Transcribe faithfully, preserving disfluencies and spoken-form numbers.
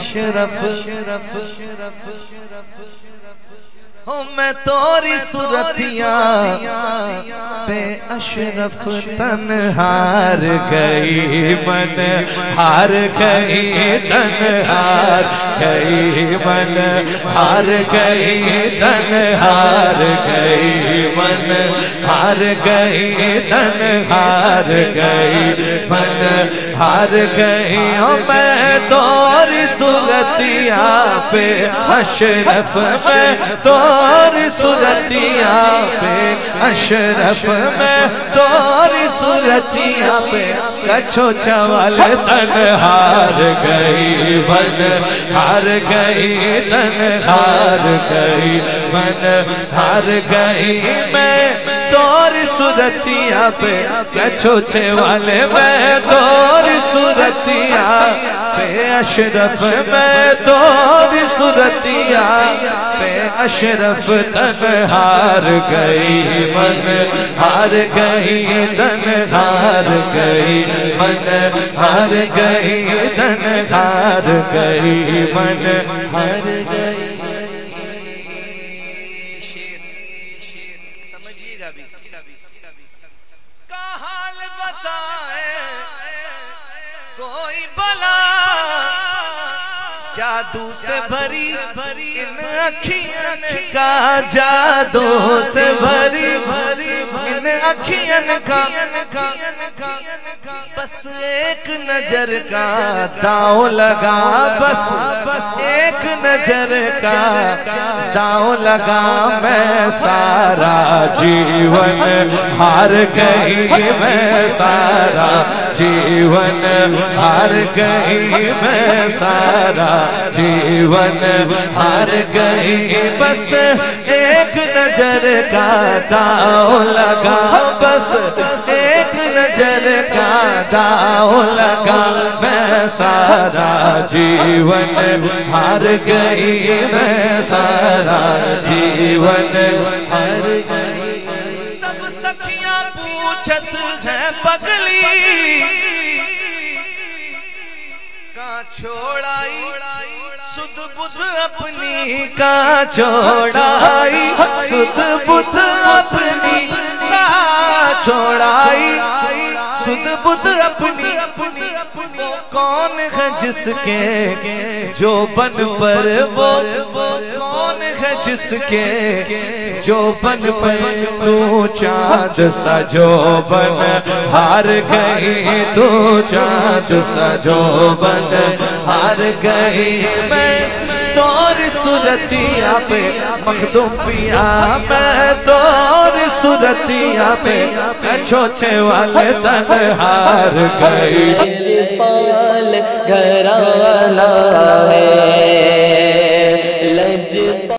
अशरफ हो मैं तोरी सूरतिया पे अशरफ तन हार गई मन हार गई तन हार गई मन हार गई तन हार गई मन हार गई तन हार गई मन हार गई हो मैं तोरी सूरतिया पे अशरफ में तोरी सूरतिया पे अशरफ में तोरी सूरतिया पे कछो चवल तन हार गई मन हार गई तन हार गई मन हार गई मैं तोरी सूरतिया पे कछो चवल मैं तोरी सूरतिया पे अशरफ में तोरी सूरतिया पे अशरफ तन हार गई मन हार गई तन हार गई मन हार गई तन हार गई मन हार गई। समझिएगा भी का हाल बताए कोई बला जादू से भरी भरी इन अखियन का जादू से भरी भरी इन अखियन का बस एक नजर का दाव लगा बस बस एक नजर का दाव लगा मैं सारा जीवन हार गई मैं सारा जीवन हार गई मैं सारा जीवन हार गई बस एक नजर का दाव लगा बस एक नजर का दाव लगा मैं सारा जीवन हार गई मैं सारा जीवन हार गई। सब सखियां पूछत है पगली का छोड़ाई सुध बुध अपनी का छोड़ाई सुध बुध अपनी का छोड़ाई सुध बुध अपनी वो कौन है जिसके जो बन पर वो कौन है जिसके जो बन पर तू चाँद सा जो बन हार गई तू चाँद सा जो बन हार गई मैं तोरी सूरतिया पे मखदूम पिया मैं तोरी सूरतिया पे कछोचे वाले तन हार गई। पाल घराना है